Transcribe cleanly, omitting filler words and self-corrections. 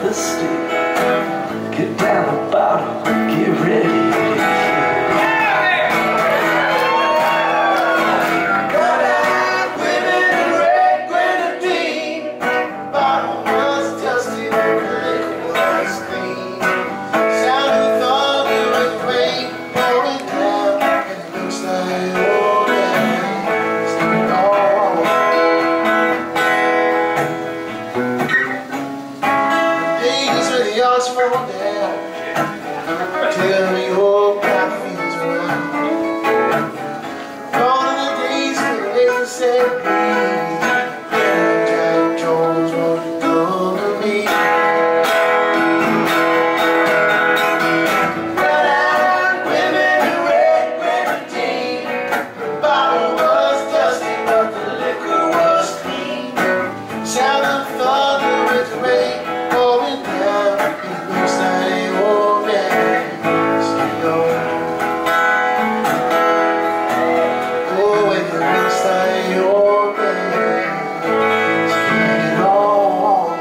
the stick. Get down the bottom, get ready. Got-eyed women in red grenadine. Bottom was dusty, the liquor was clean. Sound of thunder and rain pouring down, and it looks like old days. Days when the yards fall down, tell me your black feels around. Gone are the days when the ladies said please, and Jack Jones won't you come to me. Got-eyed women in red grenadine. The bottle was dusty, but the liquor was clean. Sound of thunder with the rain pouring down, it looks like old man. Oh, it looks like old man. Sing it on.